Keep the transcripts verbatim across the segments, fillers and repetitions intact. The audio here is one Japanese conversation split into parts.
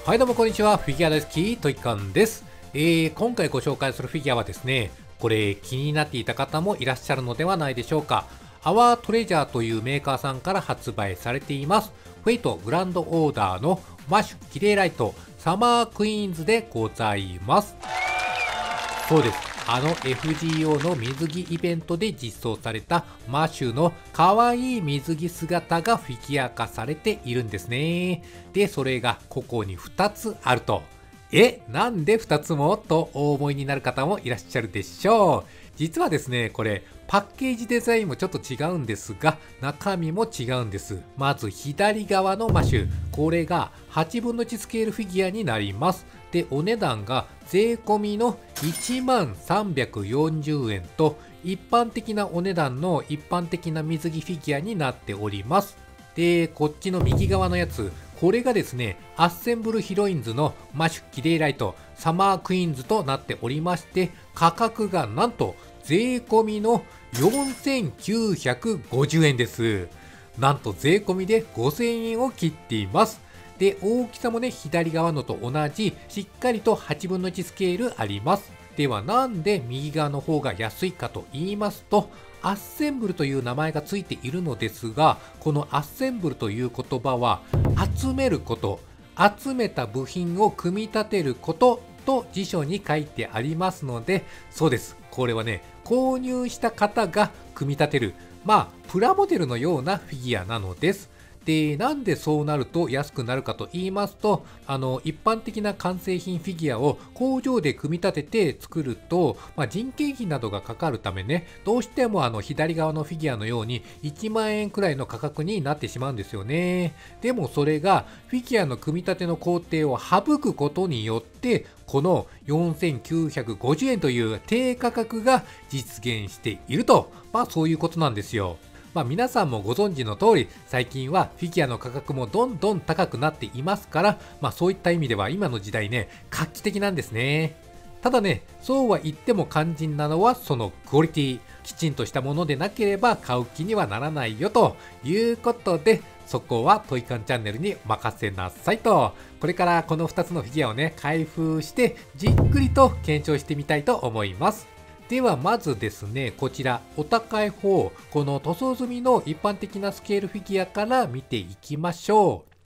はいどうもこんにちは。フィギュア大好きトイカンです。えー、今回ご紹介するフィギュアはですね、これ気になっていた方もいらっしゃるのではないでしょうか。アワートレジャーというメーカーさんから発売されています。フェイトグランドオーダーのマッシュキレイライトサマークイーンズでございます。そうです。あの エフジーオー の水着イベントで実装されたマッシュの可愛い水着姿がフィギュア化されているんですね。で、それがここにふたつあると。え、なんでふたつもとお思いになる方もいらっしゃるでしょう。実はですね、これパッケージデザインもちょっと違うんですが、中身も違うんです。まず左側のマッシュ、これがはちぶんのいちスケールフィギュアになります。で、お値段が税込みのいちまんさんびゃくよんじゅうえんと、一般的なお値段の一般的な水着フィギュアになっております。で、こっちの右側のやつ、これがですね、アッセンブルヒロインズのマッシュキレイライトサマークイーンズとなっておりまして、価格がなんと税込みのよんせんきゅうひゃくごじゅうえんです。なんと税込みでごせんえんを切っています。で、大きさもね、左側のと同じ、しっかりとはちぶんのいちスケールあります。では、なんで右側の方が安いかと言いますと、アッセンブルという名前がついているのですが、このアッセンブルという言葉は、集めること、集めた部品を組み立てることと辞書に書いてありますので、そうです。これはね、購入した方が組み立てる、まあ、プラモデルのようなフィギュアなのです。で、なんでそうなると安くなるかと言いますと、あの、一般的な完成品フィギュアを工場で組み立てて作ると、まあ、人件費などがかかるためね、どうしてもあの、左側のフィギュアのようにいちまんえんくらいの価格になってしまうんですよね。でもそれが、フィギュアの組み立ての工程を省くことによって、このよんせんきゅうひゃくごじゅうえんという低価格が実現していると、まあそういうことなんですよ。まあ皆さんもご存知の通り、最近はフィギュアの価格もどんどん高くなっていますから、まあそういった意味では今の時代ね、画期的なんですね。ただね、そうは言っても肝心なのはそのクオリティ。きちんとしたものでなければ買う気にはならないよということで、そこはトイカンチャンネルに任せなさいと。これからこのふたつのフィギュアをね、開封してじっくりと検証してみたいと思います。ではまずですね、こちらお高い方、この塗装済みの一般的なスケールフィギュアから見ていきましょう。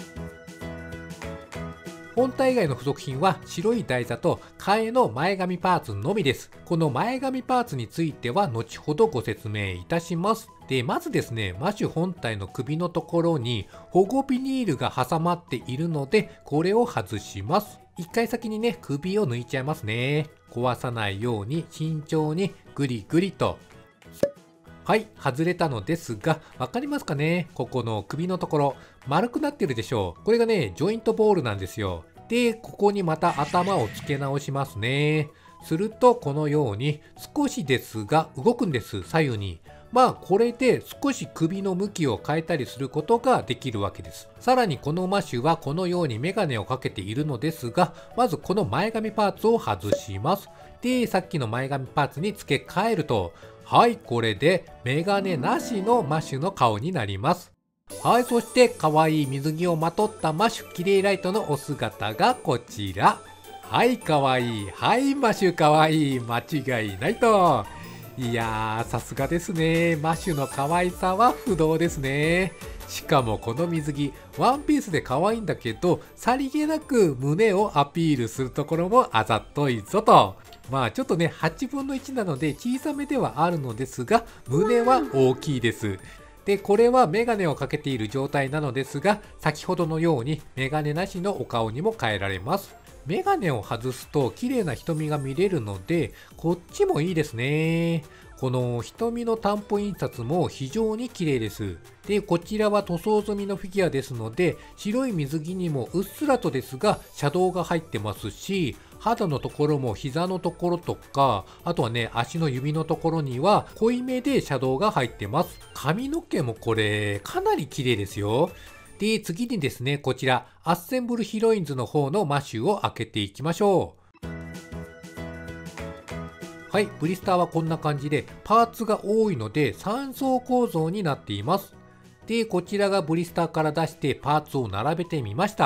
本体以外の付属品は白い台座と替えの前髪パーツのみです。この前髪パーツについては後ほどご説明いたします。で、まずですね、マッシュ本体の首のところに保護ビニールが挟まっているので、これを外します。一回先にね、首を抜いちゃいますね。壊さないように慎重にグリグリと。はい、外れたのですが、わかりますかね？ここの首のところ、丸くなってるでしょう。これがね、ジョイントボールなんですよ。で、ここにまた頭を付け直しますね。すると、このように少しですが動くんです、左右に。まあ、これで少し首の向きを変えたりすることができるわけです。さらにこのマッシュはこのようにメガネをかけているのですが、まずこの前髪パーツを外します。で、さっきの前髪パーツに付け替えると、はい、これでメガネなしのマッシュの顔になります。はい、そして可愛い水着をまとったマッシュキレイライトのお姿がこちら。はい、可愛い。はい、マッシュ可愛い。間違いないと。いやー、さすがですね。マッシュの可愛さは不動ですね。しかもこの水着、ワンピースで可愛いんだけど、さりげなく胸をアピールするところもあざといぞと。まあちょっとね、はちぶんのいちなので小さめではあるのですが、胸は大きいです。で、これはメガネをかけている状態なのですが、先ほどのようにメガネなしのお顔にも変えられます。メガネを外すと綺麗な瞳が見れるので、こっちもいいですね。この瞳の担保印刷も非常に綺麗です。で、こちらは塗装済みのフィギュアですので、白い水着にもうっすらとですが、シャドウが入ってますし、肌のところも膝のところとか、あとはね、足の指のところには濃いめでシャドウが入ってます。髪の毛もこれ、かなり綺麗ですよ。で、次にですね、こちら、アッセンブルヒロインズの方のマッシュを開けていきましょう。はい、ブリスターはこんな感じで、パーツが多いのでさん層構造になっています。で、こちらがブリスターから出してパーツを並べてみました。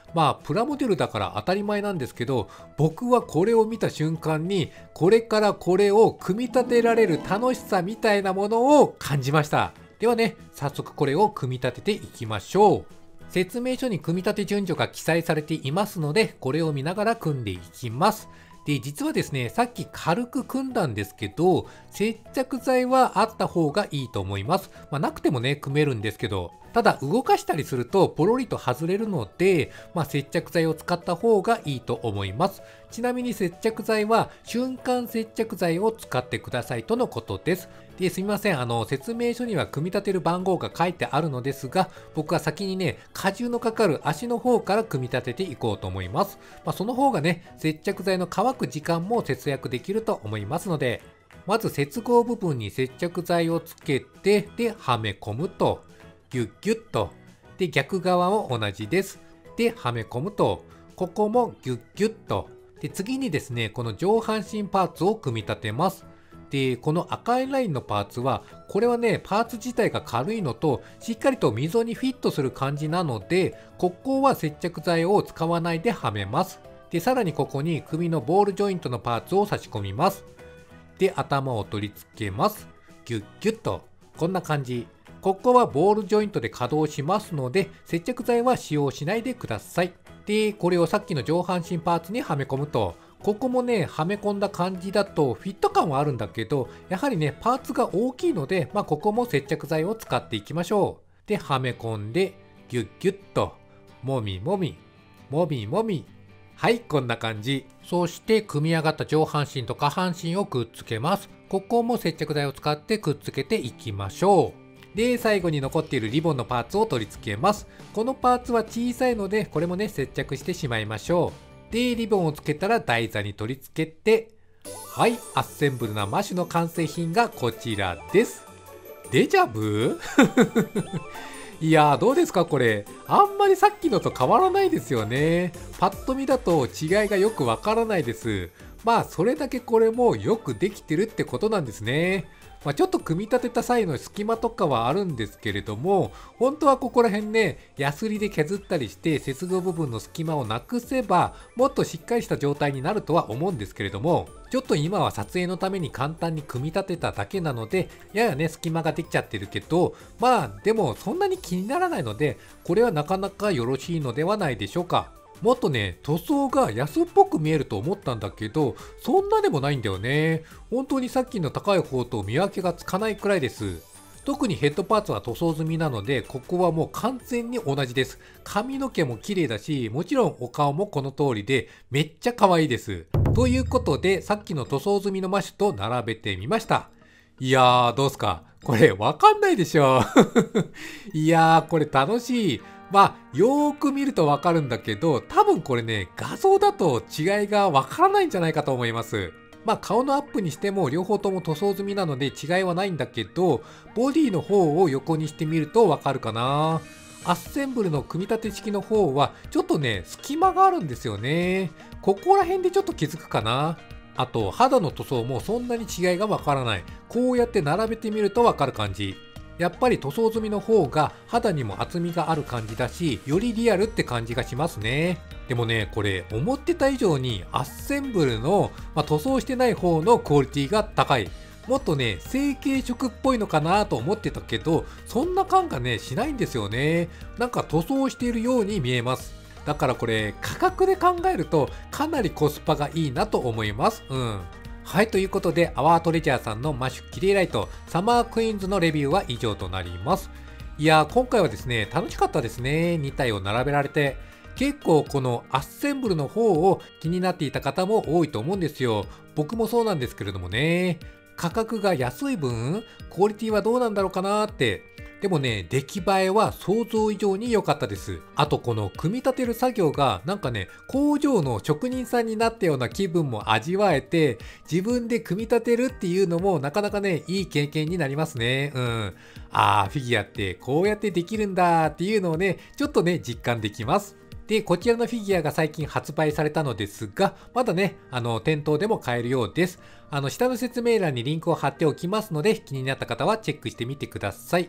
まあプラモデルだから当たり前なんですけど、僕はこれを見た瞬間にこれからこれを組み立てられる楽しさみたいなものを感じました。ではね、早速これを組み立てていきましょう。説明書に組み立て順序が記載されていますので、これを見ながら組んでいきます。で、実はですね、さっき軽く組んだんですけど、接着剤はあった方がいいと思います。まあ、なくてもね、組めるんですけど、ただ動かしたりするとポロリと外れるので、まあ、接着剤を使った方がいいと思います。ちなみに接着剤は瞬間接着剤を使ってくださいとのことです。で、すみません。あの、説明書には組み立てる番号が書いてあるのですが、僕は先にね、荷重のかかる足の方から組み立てていこうと思います。まあ、その方がね、接着剤の乾く時間も節約できると思いますので、まず接合部分に接着剤をつけて、で、はめ込むと、ギュッギュッと。で、逆側も同じです。で、はめ込むと、ここもギュッギュッと。で、次にですね、この上半身パーツを組み立てます。で、この赤いラインのパーツは、これはね、パーツ自体が軽いのと、しっかりと溝にフィットする感じなので、ここは接着剤を使わないではめます。で、さらにここに首のボールジョイントのパーツを差し込みます。で、頭を取り付けます。ギュッギュッと。こんな感じ。ここはボールジョイントで稼働しますので、接着剤は使用しないでください。で、これをさっきの上半身パーツにはめ込むと、ここもね、はめ込んだ感じだとフィット感はあるんだけど、やはりね、パーツが大きいので、まあ、ここも接着剤を使っていきましょう。で、はめ込んで、ギュッギュッと、もみもみ、もみもみ。はい、こんな感じ。そして、組み上がった上半身と下半身をくっつけます。ここも接着剤を使ってくっつけていきましょう。で、最後に残っているリボンのパーツを取り付けます。このパーツは小さいので、これもね、接着してしまいましょう。で、リボンをつけたら台座に取り付けて、はい、アッセンブルなマシュの完成品がこちらです。デジャブいやー、どうですかこれ。あんまりさっきのと変わらないですよね。パッと見だと違いがよくわからないです。まあ、それだけこれもよくできてるってことなんですね。まあ、ちょっと組み立てた際の隙間とかはあるんですけれども、本当はここら辺ね、ヤスリで削ったりして接合部分の隙間をなくせば、もっとしっかりした状態になるとは思うんですけれども、ちょっと今は撮影のために簡単に組み立てただけなので、ややね、隙間ができちゃってるけど、まあ、でもそんなに気にならないので、これはなかなかよろしいのではないでしょうか。もっとね、塗装が安っぽく見えると思ったんだけど、そんなでもないんだよね。本当にさっきの高い方と見分けがつかないくらいです。特にヘッドパーツは塗装済みなので、ここはもう完全に同じです。髪の毛も綺麗だし、もちろんお顔もこの通りで、めっちゃ可愛いです。ということで、さっきの塗装済みのマッシュと並べてみました。いやー、どうすかこれわかんないでしょいやー、これ楽しい。まあ、よーく見るとわかるんだけど、多分これね、画像だと違いがわからないんじゃないかと思います。まあ、顔のアップにしても両方とも塗装済みなので違いはないんだけど、ボディの方を横にしてみるとわかるかな。アッセンブルの組み立て式の方は、ちょっとね、隙間があるんですよね。ここら辺でちょっと気づくかな。あと、肌の塗装もそんなに違いがわからない。こうやって並べてみるとわかる感じ。やっぱり塗装済みの方が肌にも厚みがある感じだし、よりリアルって感じがしますね。でもね、これ思ってた以上にアッセンブルの、まあ、塗装してない方のクオリティが高い。もっとね、成型色っぽいのかなと思ってたけど、そんな感がね、しないんですよね。なんか塗装しているように見えます。だからこれ価格で考えるとかなりコスパがいいなと思います。うん。はい、ということで、アワートレジャーさんのマッシュキレイライト、サマークイーンズのレビューは以上となります。いやー、今回はですね、楽しかったですね。に体を並べられて。結構このアッセンブルの方を気になっていた方も多いと思うんですよ。僕もそうなんですけれどもね。価格が安い分、クオリティはどうなんだろうかなーって。でもね、出来栄えは想像以上に良かったです。あとこの組み立てる作業がなんかね、工場の職人さんになったような気分も味わえて、自分で組み立てるっていうのもなかなかね、いい経験になりますね。うん。あー、フィギュアってこうやってできるんだっていうのをね、ちょっとね、実感できます。で、こちらのフィギュアが最近発売されたのですが、まだね、あの、店頭でも買えるようです。あの、下の説明欄にリンクを貼っておきますので、気になった方はチェックしてみてください。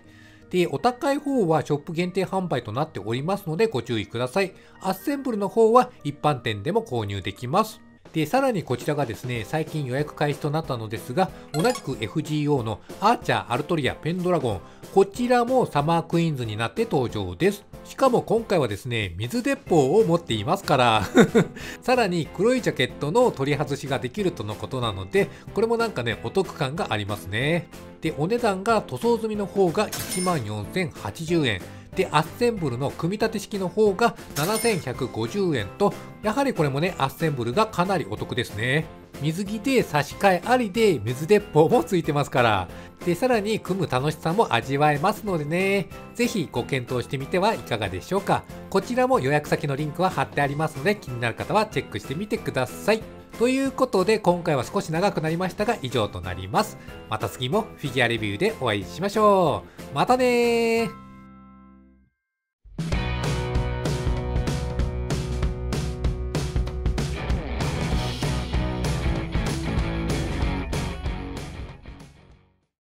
で、お高い方はショップ限定販売となっておりますのでご注意ください。アッセンブルの方は一般店でも購入できます。で、さらにこちらがですね、最近予約開始となったのですが、同じく エフジーオー のアーチャー、アルトリア、ペンドラゴン、こちらもサマークイーンズになって登場です。しかも今回はですね、水鉄砲を持っていますから、さらに黒いジャケットの取り外しができるとのことなので、これもなんかね、お得感がありますね。で、お値段が塗装済みの方がいちまんよんせんはちじゅうえん。で、アッセンブルの組み立て式の方がななせんひゃくごじゅうえんと、やはりこれもね、アッセンブルがかなりお得ですね。水着で差し替えありで水鉄砲もついてますから。で、さらに組む楽しさも味わえますのでね、ぜひご検討してみてはいかがでしょうか。こちらも予約先のリンクは貼ってありますので、気になる方はチェックしてみてください。ということで、今回は少し長くなりましたが、以上となります。また次もフィギュアレビューでお会いしましょう。またねー。